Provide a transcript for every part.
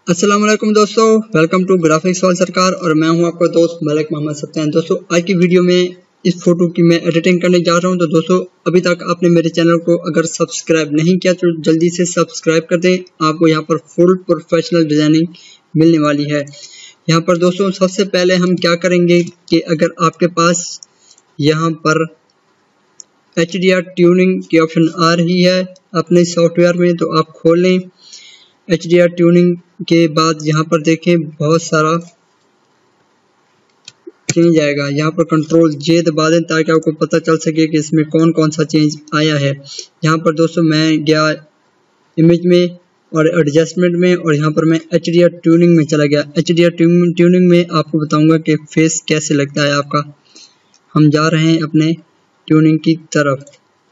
अस्सलाम वालेकुम दोस्तों, वेलकम टू ग्राफिक्स वाल सरकार और मैं हूं आपका दोस्त मलिक मोहम्मद सत्यान। दोस्तों आज की वीडियो में इस फोटो की मैं एडिटिंग करने जा रहा हूं। तो दोस्तों अभी तक आपने मेरे चैनल को अगर सब्सक्राइब नहीं किया तो जल्दी से सब्सक्राइब कर दें। आपको यहां पर फुल प्रोफेशनल डिजाइनिंग मिलने वाली है। यहाँ पर दोस्तों सबसे पहले हम क्या करेंगे कि अगर आपके पास यहाँ पर HDR ट्यूनिंग की ऑप्शन आ रही है अपने सॉफ्टवेयर में, तो आप खोल लें। HDR ट्यूनिंग के बाद यहाँ पर देखें बहुत सारा चेंज आएगा। यहाँ पर कंट्रोल J दबा दें ताकि आपको पता चल सके कि इसमें कौन कौन सा चेंज आया है। यहाँ पर दोस्तों मैं गया इमेज में और एडजस्टमेंट में और यहाँ पर मैं HDR ट्यूनिंग में चला गया। HDR ट्यूनिंग में आपको बताऊंगा कि फेस कैसे लगता है आपका। हम जा रहे हैं अपने ट्यूनिंग की तरफ।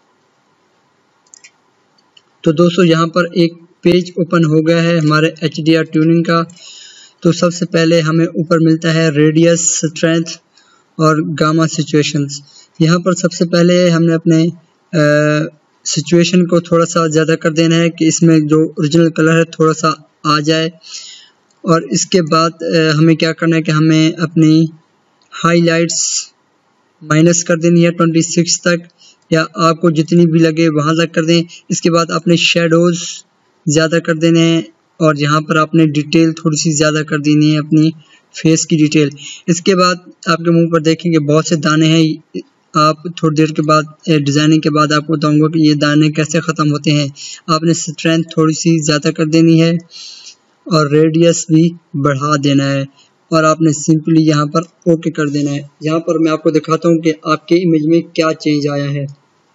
तो दोस्तों यहाँ पर एक पेज ओपन हो गया है हमारे HDR ट्यूनिंग का। तो सबसे पहले हमें ऊपर मिलता है रेडियस, स्ट्रेंथ और गामा सिचुएशंस। यहाँ पर सबसे पहले हमने अपने सिचुएशन को थोड़ा सा ज़्यादा कर देना है कि इसमें जो ओरिजिनल कलर है थोड़ा सा आ जाए। और इसके बाद हमें क्या करना है कि हमें अपनी हाईलाइट्स माइनस कर देनी है 26 तक, या आपको जितनी भी लगे वहाँ तक कर दें। इसके बाद अपने शेडोज़ ज़्यादा कर देने हैं और यहाँ पर आपने डिटेल थोड़ी सी ज़्यादा कर देनी है अपनी फेस की डिटेल। इसके बाद आपके मुंह पर देखेंगे बहुत से दाने हैं। आप थोड़ी देर के बाद डिज़ाइनिंग के बाद आपको बताऊंगा कि ये दाने कैसे ख़त्म होते हैं। आपने स्ट्रेंथ थोड़ी सी ज़्यादा कर देनी है और रेडियस भी बढ़ा देना है और आपने सिंपली यहाँ पर ओके कर देना है। यहाँ पर मैं आपको दिखाता हूँ कि आपके इमेज में क्या चेंज आया है।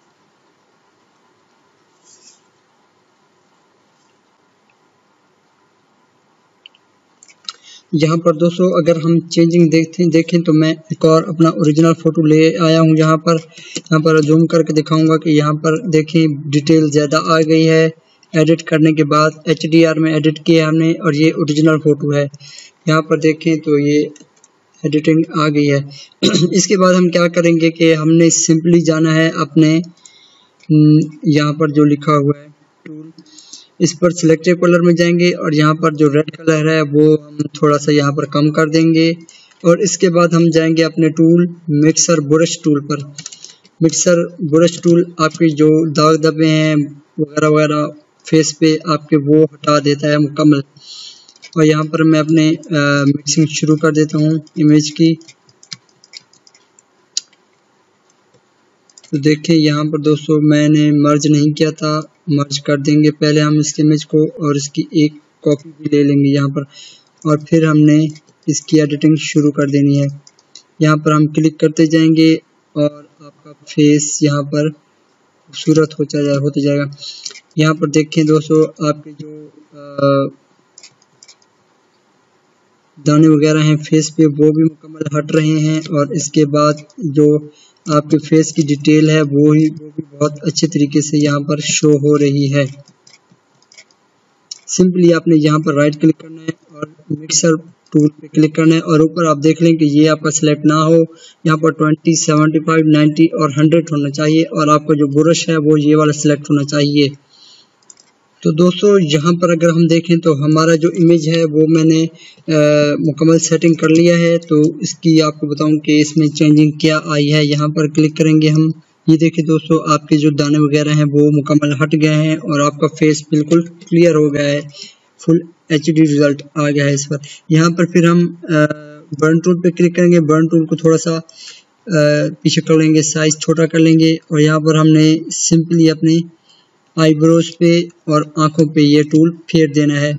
यहाँ पर दोस्तों अगर हम चेंजिंग देखें तो मैं एक और अपना ओरिजिनल फ़ोटो ले आया हूँ। यहाँ पर जूम करके दिखाऊंगा कि यहाँ पर देखें डिटेल ज़्यादा आ गई है। एडिट करने के बाद HDR में एडिट किया हमने और ये ओरिजिनल फ़ोटो है। यहाँ पर देखें तो ये एडिटिंग आ गई है। इसके बाद हम क्या करेंगे कि हमने सिंपली जाना है अपने यहाँ पर जो लिखा हुआ है टूल, इस पर सिलेक्टिव कलर में जाएंगे और यहाँ पर जो रेड कलर है वो हम थोड़ा सा यहाँ पर कम कर देंगे। और इसके बाद हम जाएंगे अपने टूल मिक्सर ब्रश टूल पर। मिक्सर ब्रश टूल आपके जो दाग धब्बे हैं वगैरह वगैरह फेस पे आपके वो हटा देता है मुकम्मल। और यहाँ पर मैं अपने मिक्सिंग शुरू कर देता हूँ इमेज की। तो देखिए यहाँ पर दोस्तों मैंने मर्ज नहीं किया था, मर्ज कर देंगे। पहले हम इसके इमेज को और इसकी एक कॉपी भी ले लेंगे यहाँ पर और फिर हमने इसकी एडिटिंग शुरू कर देनी है। यहाँ पर हम क्लिक करते जाएंगे और आपका फेस यहाँ पर खूबसूरत होते जाएगा। यहाँ पर देखें दोस्तों आपके जो दाने वगैरह हैं फेस पे वो भी मुकम्मल हट रहे हैं और इसके बाद जो आपके फेस की डिटेल है वो भी बहुत अच्छे तरीके से यहाँ पर शो हो रही है। सिंपली आपने यहाँ पर राइट क्लिक करना है और मिक्सर टूल पे क्लिक करना है और ऊपर आप देख लें कि ये आपका सिलेक्ट ना हो। यहाँ पर 20, 75, 90 और 100 होना चाहिए और आपका जो ब्रश है वो ये वाला सिलेक्ट होना चाहिए। तो दोस्तों यहाँ पर अगर हम देखें तो हमारा जो इमेज है वो मैंने मुकम्मल सेटिंग कर लिया है। तो इसकी आपको बताऊं कि इसमें चेंजिंग क्या आई है। यहाँ पर क्लिक करेंगे हम, ये देखिए दोस्तों आपके जो दाने वगैरह हैं वो मुकम्मल हट गए हैं और आपका फेस बिल्कुल क्लियर हो गया है। फुल HD रिजल्ट आ गया है इस पर। यहाँ पर फिर हम बर्न टूल पे क्लिक करेंगे। बर्न टूल को थोड़ा सा पीछे कर लेंगे, साइज छोटा कर लेंगे और यहाँ पर हमने सिंपली अपनी आईब्रोज पे और आंखों पे ये टूल फेर देना है।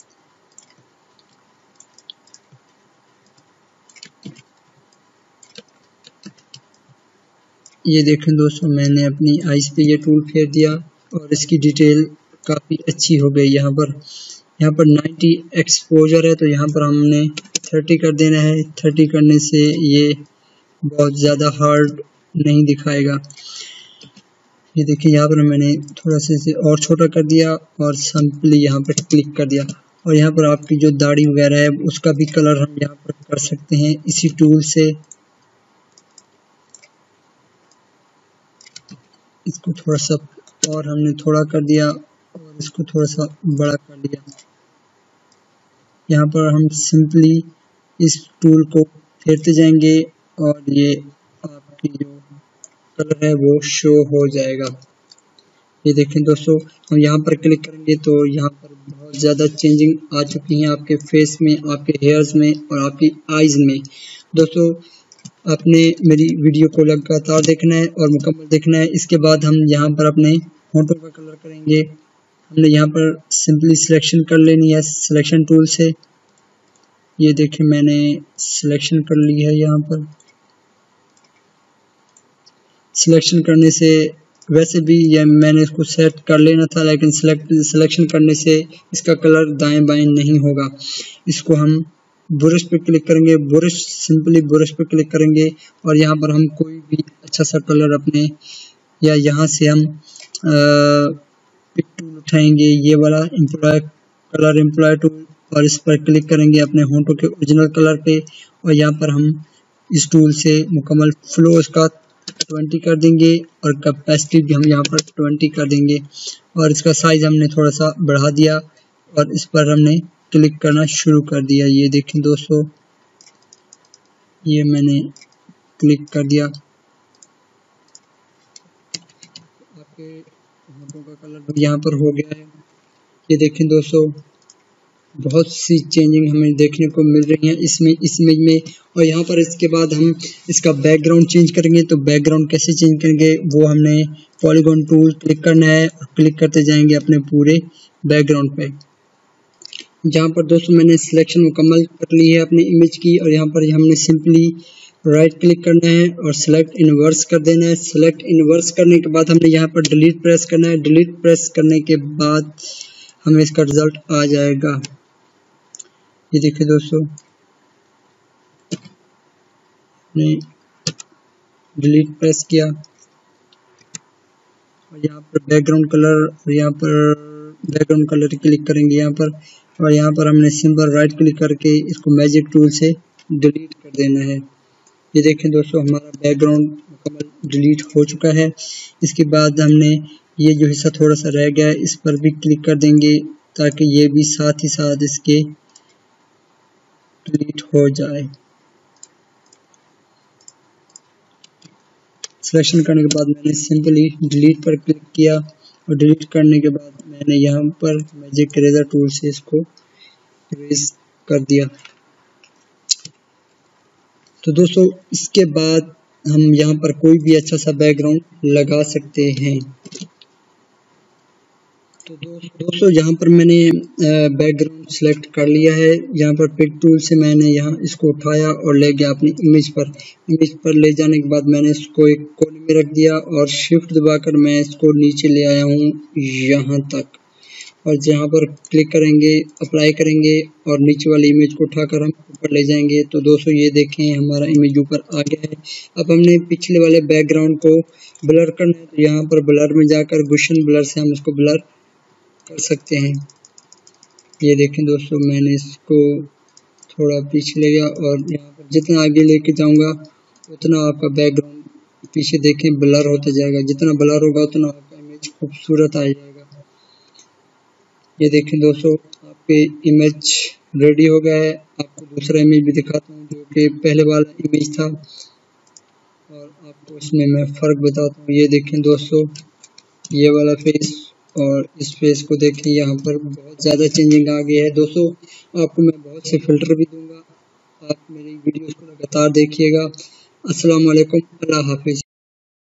ये देखें दोस्तों मैंने अपनी आईज पे ये टूल फेर दिया और इसकी डिटेल काफ़ी अच्छी हो गई। यहाँ पर 90 एक्सपोजर है तो यहाँ पर हमने 30 कर देना है। 30 करने से ये बहुत ज़्यादा हार्ड नहीं दिखाएगा। ये देखिए यहाँ पर मैंने थोड़ा सा इसे और छोटा कर दिया और सिंपली यहाँ पर क्लिक कर दिया। और यहाँ पर आपकी जो दाढ़ी वगैरह है उसका भी कलर हम यहाँ पर कर सकते हैं इसी टूल से। इसको थोड़ा सा और हमने थोड़ा कर दिया और इसको थोड़ा सा बड़ा कर दिया। यहाँ पर हम सिंपली इस टूल को फेरते जाएंगे और ये आपकी जो कलर है वो शो हो जाएगा। ये देखें दोस्तों, हम यहाँ पर क्लिक करेंगे तो यहाँ पर बहुत ज़्यादा चेंजिंग आ चुकी हैं आपके फेस में, आपके हेयर्स में और आपकी आइज़ में। दोस्तों आपने मेरी वीडियो को लगातार देखना है और मुकम्मल देखना है। इसके बाद हम यहाँ पर अपने होंठों का कलर करेंगे। हमने यहाँ पर सिंपली सिलेक्शन कर लेनी है सिलेक्शन टूल से। ये देखें मैंने सिलेक्शन कर ली है। यहाँ पर सिलेक्शन करने से वैसे भी ये मैंने इसको सेट कर लेना था, लेकिन सिलेक्शन करने से इसका कलर दाएं बाएं नहीं होगा। इसको हम ब्रश पे क्लिक करेंगे, सिंपली ब्रश पे क्लिक करेंगे और यहाँ पर हम कोई भी अच्छा सा कलर अपने, या यहाँ से हम पिक टूल उठाएंगे, ये वाला एम्प्लॉय टूल, और इस पर क्लिक करेंगे अपने होंठों के ओरिजिनल कलर पे और यहाँ पर हम इस टूल से मुकम्मल फ्लो इसका 20 कर देंगे और कैपेसिटी भी हम यहाँ पर 20 कर देंगे और इसका साइज हमने थोड़ा सा बढ़ा दिया और इस पर हमने क्लिक करना शुरू कर दिया। ये देखें दोस्तों, ये मैंने क्लिक कर दिया। आपके होंठों का कलर यहाँ पर हो गया है। ये देखें दोस्तों, बहुत सी चेंजिंग हमें देखने को मिल रही है इस इमेज में। और यहाँ पर इसके बाद हम इसका बैकग्राउंड चेंज करेंगे। तो बैकग्राउंड कैसे चेंज करेंगे, वो हमने पॉलीगॉन टूल क्लिक करना है और क्लिक करते जाएंगे अपने पूरे बैकग्राउंड पे। जहाँ पर दोस्तों मैंने सिलेक्शन मुकम्मल कर ली है अपनी इमेज की और यहाँ पर हमने सिंपली राइट क्लिक करना है और सेलेक्ट इनवर्स कर देना है। सेलेक्ट इनवर्स करने के बाद हमने यहाँ पर डिलीट प्रेस करना है। डिलीट प्रेस करने के बाद हमें इसका रिजल्ट आ जाएगा। ये देखिए दोस्तों, ने डिलीट प्रेस किया और यहाँ पर बैकग्राउंड कलर, यहाँ पर बैकग्राउंड कलर क्लिक करेंगे यहाँ पर, और यहाँ पर हमने सिंपल राइट क्लिक करके इसको मैजिक टूल से डिलीट कर देना है। ये देखें दोस्तों, हमारा बैकग्राउंड मुकम्मल डिलीट हो चुका है। इसके बाद हमने ये जो हिस्सा थोड़ा सा रह गया है इस पर भी क्लिक कर देंगे ताकि ये भी साथ ही साथ इसके डिलीट हो जाए। सिलेक्शन करने के बाद मैंने सिंपली डिलीट पर क्लिक किया और डिलीट करने के बाद मैंने यहाँ पर मैजिक इरेजर टूल से इसको इरेज कर दिया। तो दोस्तों इसके बाद हम यहाँ पर कोई भी अच्छा सा बैकग्राउंड लगा सकते हैं। तो दोस्तों यहाँ पर मैंने बैकग्राउंड सेलेक्ट कर लिया है। यहाँ पर पिक टूल से मैंने यहाँ इसको उठाया और ले गया अपनी इमेज पर। इमेज पर ले जाने के बाद मैंने इसको एक कोने में रख दिया और शिफ्ट दबाकर मैं इसको नीचे ले आया हूँ यहाँ तक, और जहाँ पर क्लिक करेंगे अप्लाई करेंगे और नीचे वाली इमेज को उठाकर हम ऊपर ले जाएंगे। तो दोस्तों ये देखें हमारा इमेज ऊपर आ गया है। अब हमने पिछले वाले बैकग्राउंड को ब्लर करना है, तो यहाँ पर ब्लर में जाकर गुशन ब्लर से हम इसको ब्लर कर सकते हैं। ये देखें दोस्तों, मैंने इसको थोड़ा पीछे ले गया और यहाँ पर जितना आगे लेके जाऊंगा उतना आपका बैकग्राउंड पीछे देखें ब्लर होता जाएगा। जितना ब्लर होगा उतना आपका इमेज खूबसूरत आ जाएगा। ये देखें दोस्तों, आपके इमेज रेडी हो गया है। आपको दूसरा इमेज भी दिखाता हूँ जो कि पहले वाला इमेज था और आपको इसमें मैं फ़र्क बताता हूँ। ये देखें दोस्तों, ये वाला फेस और इस फेस को देखें, यहाँ पर बहुत ज़्यादा चेंजिंग आ गई है। दोस्तों आपको मैं बहुत से फ़िल्टर भी दूंगा, आप मेरी वीडियोस को लगातार देखिएगा। अस्सलाम वालेकुम, अल्लाह हाफिज़।